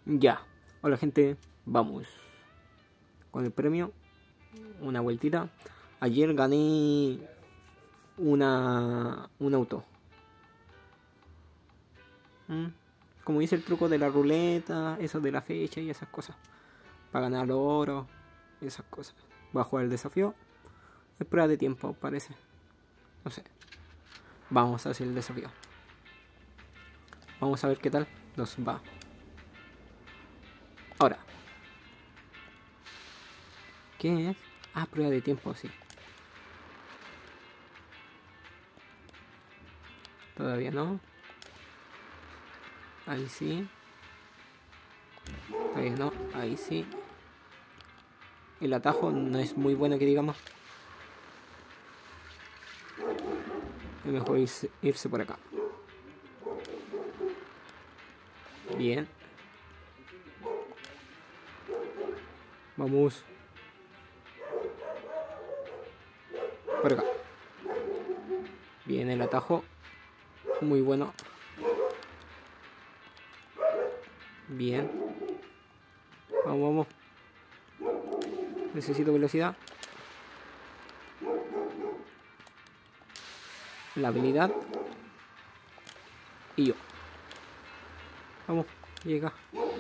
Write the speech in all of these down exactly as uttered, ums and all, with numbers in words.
Ya. Hola gente, vamos con el premio. Una vueltita. Ayer gané una un auto. ¿Mm? Como dice el truco de la ruleta, eso de la fecha y esas cosas. Para ganar oro, esas cosas. Voy a jugar el desafío. Es prueba de tiempo, parece. No sé. Vamos a hacer el desafío. Vamos a ver qué tal nos va. Ahora. ¿Qué es? Ah, prueba de tiempo, sí. Todavía no. Ahí sí. Todavía no. Ahí sí. El atajo no es muy bueno que digamos. Es mejor irse, irse por acá. Bien. Vamos. Por acá. Bien el atajo. Muy bueno. Bien. Vamos, vamos. Necesito velocidad. La habilidad. Y yo. Vamos, llega.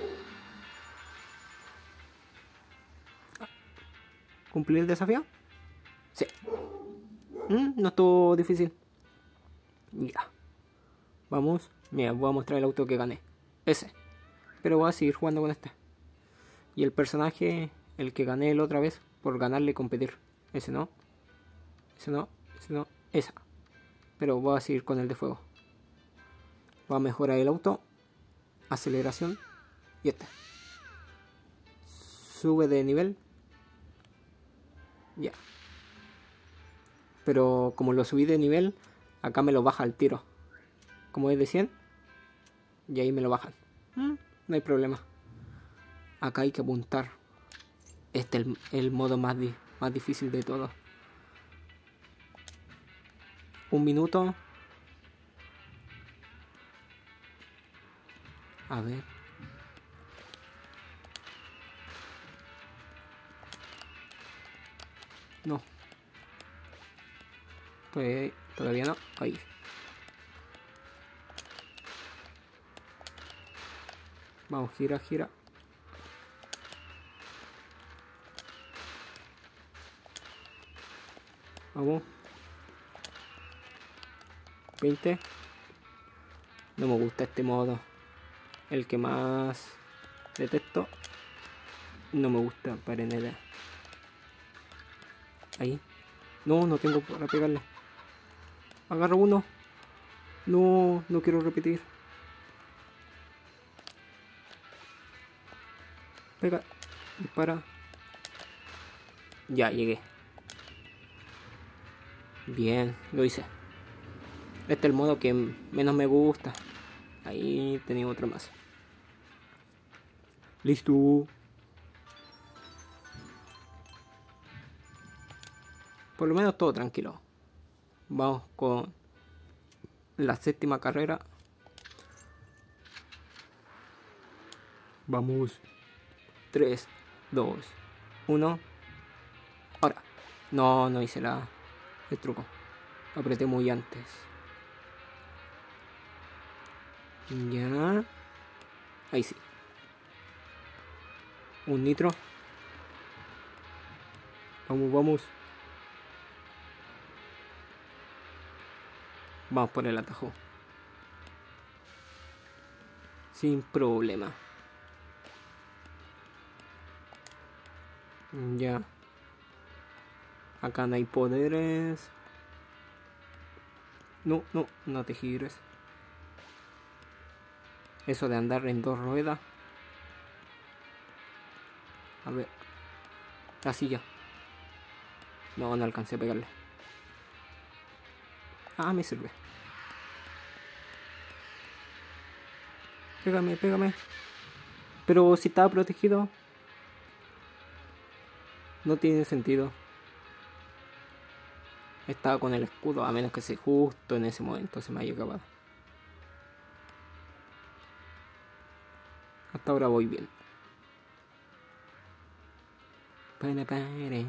¿Cumplir el desafío? Sí. Mm, no estuvo difícil. Ya. Vamos. Mira, voy a mostrar el auto que gané. Ese. Pero voy a seguir jugando con este. Y el personaje, el que gané la otra vez, por ganarle competir. Ese no. Ese no. Ese no. Esa. Pero voy a seguir con el de fuego. Voy a mejorar el auto. Aceleración. Y este. Sube de nivel. Ya. Pero como lo subí de nivel, acá me lo baja al tiro. Como es de cien. Y ahí me lo bajan. Mm, no hay problema. Acá hay que apuntar. Este es el, el modo más, di más difícil de todo. Un minuto. A ver. No. Todavía, todavía no. Ahí. Vamos, gira, gira. Vamos. veinte. No me gusta este modo. El que más detesto. No me gusta para nada. Ahí. No, no tengo para pegarle. Agarro uno. No, no quiero repetir. Pega. Dispara. Ya, llegué. Bien, lo hice. Este es el modo que menos me gusta. Ahí tenía otro más. Listo. Por lo menos todo tranquilo. Vamos con la séptima carrera. Vamos. tres, dos, uno. Ahora. No, no hice la, el truco. Apreté muy antes. Ya. Ahí sí. Un nitro. Vamos, vamos. Vamos por el atajo. Sin problema. Ya. Acá no hay poderes. No, no, no te gires. Eso de andar en dos ruedas. A ver. La silla. No, no alcancé a pegarle. Ah, me sirve. Pégame, pégame. Pero si estaba protegido. No tiene sentido. Estaba con el escudo, a menos que se justo en ese momento se me haya acabado. Hasta ahora voy bien. Pare, pare.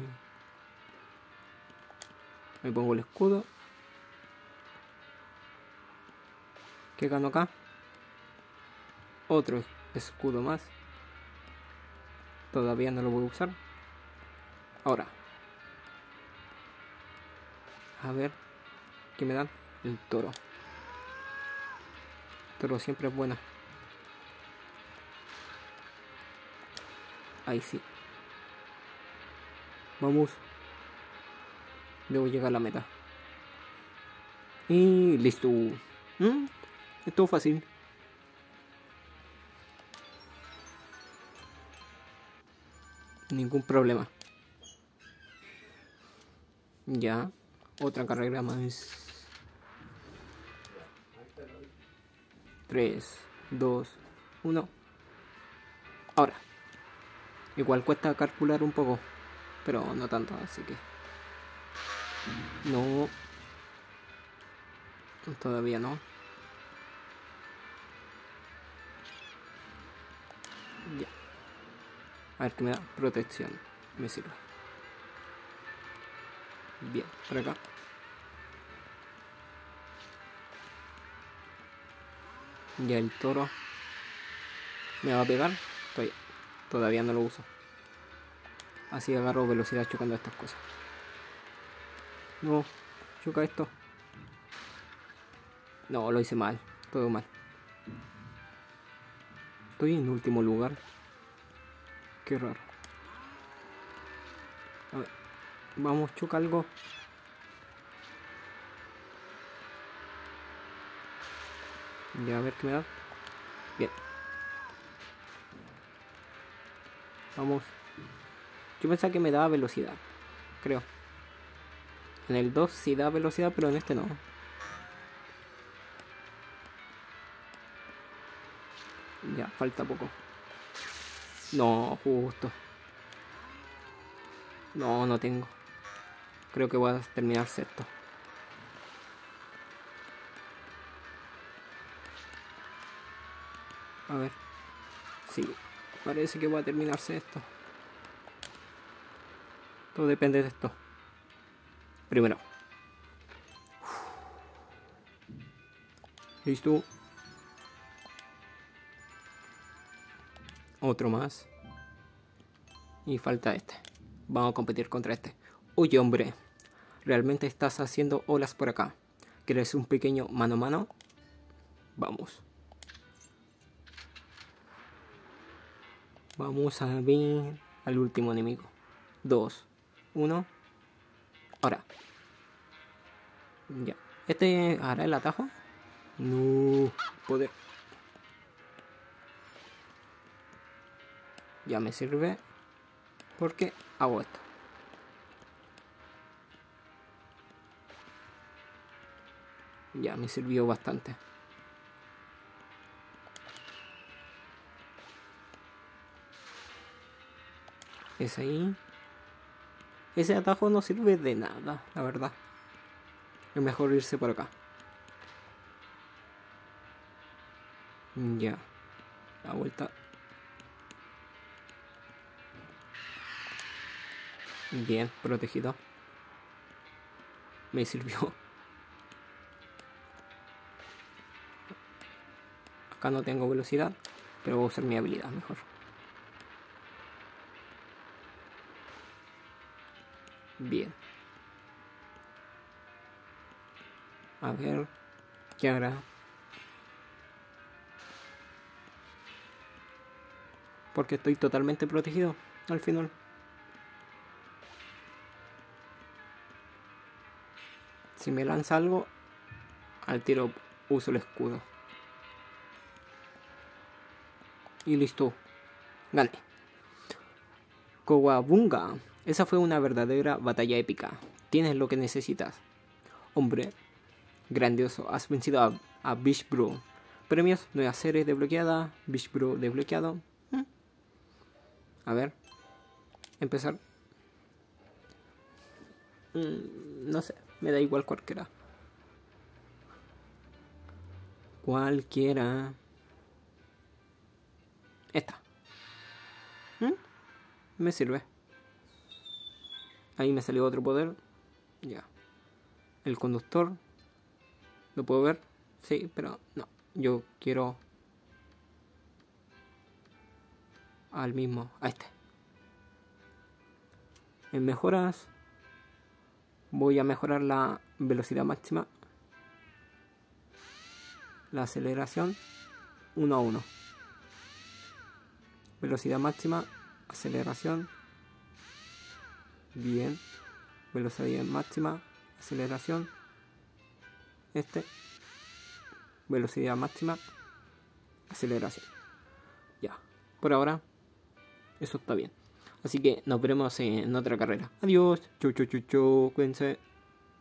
Me pongo el escudo. ¿Qué gano acá? Otro escudo más. Todavía no lo voy a usar. Ahora. A ver. ¿Qué me dan? El toro. El toro siempre es buena. Ahí sí. Vamos. Debo llegar a la meta. Y listo. ¿Mm? Estuvo fácil. Ningún problema. Ya. Otra carrera más. tres, dos, uno. Ahora. Igual cuesta calcular un poco. Pero no tanto, así que... No. Todavía no. Ya. A ver qué me da. Protección. Me sirve. Bien, por acá. Ya el toro. ¿Me va a pegar? Todavía, todavía no lo uso. Así agarro velocidad chocando estas cosas. No, choca esto. No, lo hice mal. Todo mal. Estoy en último lugar. Qué raro. A ver. Vamos, choca algo. Ya, a ver qué me da. Bien. Vamos. Yo pensaba que me daba velocidad. Creo. En el dos sí da velocidad, pero en este no. Ya, falta poco. No, justo. No, no tengo. Creo que voy a terminar sexto. A ver. Sí, parece que voy a terminar sexto. Todo depende de esto. Primero. Listo. Otro más. Y falta este. Vamos a competir contra este. Oye, hombre. ¿Realmente estás haciendo olas por acá? ¿Quieres un pequeño mano a mano? Vamos. Vamos a ver al último enemigo. Dos. Uno. Ahora. Ya. ¿Este hará el atajo? No. Poder. Ya me sirve. Porque hago esto. Ya me sirvió bastante. Es ahí. Ese atajo no sirve de nada, la verdad. Es mejor irse por acá. Ya. La vuelta. Bien, protegido. Me sirvió. Acá no tengo velocidad, pero voy a usar mi habilidad mejor. Bien. A ver. ¿Qué hará? Porque estoy totalmente protegido al final. Si me lanza algo, al tiro uso el escudo. Y listo. Gané. Kowabunga. Esa fue una verdadera batalla épica. Tienes lo que necesitas. Hombre. Grandioso. Has vencido a, a Bish Bro. Premios. Nueva serie desbloqueada. Bish Bro desbloqueado. ¿Mm? A ver. Empezar. Mm, no sé. Me da igual cualquiera. Cualquiera. Esta. ¿Mm? Me sirve. Ahí me salió otro poder. Ya. El conductor. ¿Lo puedo ver? Sí, pero no. Yo quiero al mismo, a este. En mejoras voy a mejorar la velocidad máxima, la aceleración uno a uno. Velocidad máxima, aceleración. Bien. Velocidad máxima, aceleración. Este. Velocidad máxima, aceleración. Ya. Por ahora, eso está bien. Así que nos veremos en otra carrera. Adiós. Chau, chau, chau, chau. Cuídense.